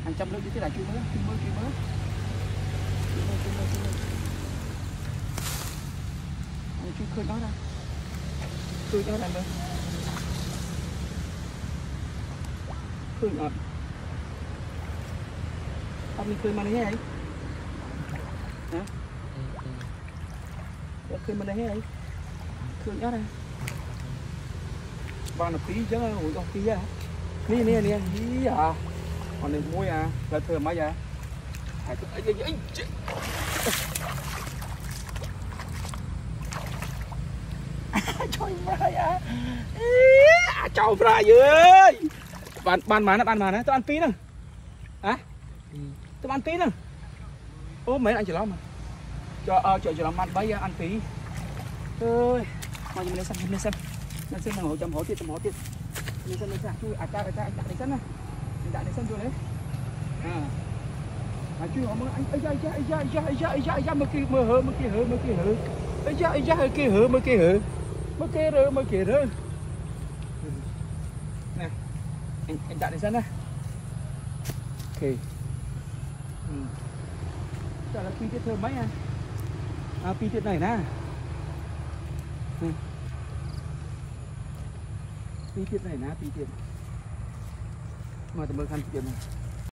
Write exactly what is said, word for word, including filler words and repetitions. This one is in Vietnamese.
hàng trăm nước như thế này chui mới chui mới chui mới chui mới chui mới chui mới anh chui khơi nó ra khơi nó ra mới khơi ngọt anh khơi mà này hay hả khơi mà này hay khơi nó ra bao là tí chứ ủi con tí à nè nè nè gì à còn này muối à là thừa mấy à ai ai ai ai trời ơi à chào ra ơi bạn bạn mà nó bạn mà nó tôi ăn tí nữa hả tôi ăn tí nữa ô mấy anh chỉ lo mà cho ờ cho cho làm ăn bấy ăn tí ơi mà mình lên xem mình lên xem lên xem hồ chấm hồ tiết chấm hồ tiết lên xem lên xem chui à cha à cha anh đặt lên sân này anh đặt lên sân rồi đấy à à chui họ mới anh ấy da da da da da da da mới kia mới hở mới kia hở mới kia hở ấy da ấy da kia hở mới kia hở mới kia rồi mới kia rồi nè anh anh đặt lên sân này ok ừ. Đó là pi tiết thơm mấy à à pi tiết này nè ừ. Pi tiết này nè pi tiết mà tụi mình khăn tiết này